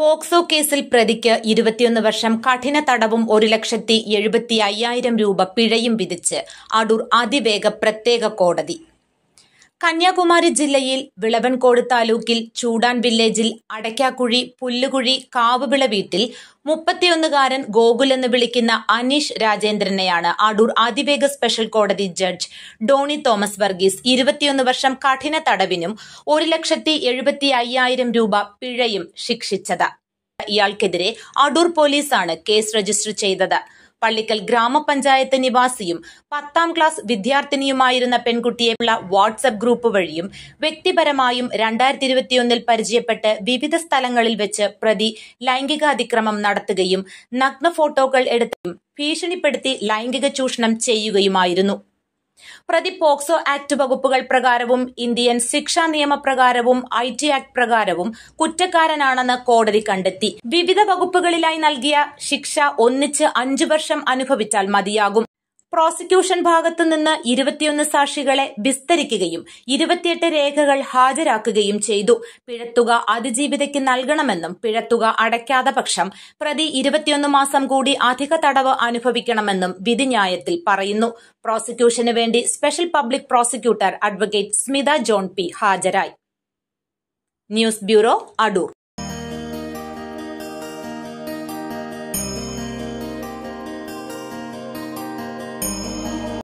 POCSO കേസിൽ പ്രതിക്ക് 21 വർഷം കഠിന തടവും 1,70,50,000 രൂപ പിഴയും വിധിച്ച് അടൂർ അതിവേഗ പ്രത്യേക കോടതി. കന്യാകുമാരി ജില്ലയിൽ വിളവൻകോട് താലൂക്കിൽ ചൂടാൻ വില്ലേജിൽ അടയ്ക്കാക്കുഴി പുല്ലുകുഴി കാവുവിള വീട്ടിൽ 31-കാരൻ ഗോകുൽ എന്ന് വിളിക്കുന്ന അനീഷ് രാജേന്ദ്രനെയാണ് അടൂർ അതിവേഗ സ്പെഷ്യൽ കോടതി ജഡ്ജ് ഡോണി തോമസ് വർഗീസ് 21 വർഷം കഠിന തടവിനും 1,70,50,000 രൂപ പിഴയും ശിക്ഷിച്ചത്. ഇയാൾക്കെതിരെ അടൂർ പോലീസാണ് കേസ് രജിസ്റ്റർ ചെയ്തത്. പള്ളിക്കൽ ഗ്രാമപഞ്ചായത്ത് നിവാസിയും 10ാം ക്ലാസ് വിദ്യാർത്ഥിനിയുമായിരുന്ന പെൺകുട്ടിയെയുള്ള വാട്സ്ആപ്പ് ഗ്രൂപ്പ് വഴിയും വ്യക്തിപരമായും 2021 പരിചയപ്പെട്ട് വിവിധ സ്ഥലങ്ങളിൽ വെച്ച് പ്രതി ലൈംഗികാതിക്രമം നടത്തുകയും നഗ്ന ഫോട്ടോകൾ എടുത്തും ഭീഷണിപ്പെടുത്തി ലൈംഗിക ചൂഷണം ചെയ്യുകയുമായിരുന്നു. പ്രതി പോക്സോ ആക്ട് വകുപ്പുകൾ പ്രകാരവും ഇന്ത്യൻ ശിക്ഷാ നിയമപ്രകാരവും IT ആക്ട് പ്രകാരവും കുറ്റക്കാരനാണെന്ന് കോടതി കണ്ടെത്തി. വിവിധ വകുപ്പുകളിലായി നൽകിയ ശിക്ഷ ഒന്നിച്ച് 5 വർഷം അനുഭവിച്ചാൽ മതിയാകും. പ്രോസിക്യൂഷൻ ഭാഗത്തുനിന്ന് 21 സാക്ഷികളെ വിസ്തരിക്കുകയും 28 രേഖകൾ ഹാജരാക്കുകയും ചെയ്തു. പിഴത്തുക അതിജീവിതയ്ക്ക് നൽകണമെന്നും പിഴത്തുക അടയ്ക്കാത്ത പക്ഷം പ്രതി 21 മാസം കൂടി അധിക തടവ് അനുഭവിക്കണമെന്നും വിധിന്യായത്തിൽ പറയുന്നു. പ്രോസിക്യൂഷന് വേണ്ടി special public prosecutor advocate Smitha John P ഹാജരായി. News bureau, Adoor.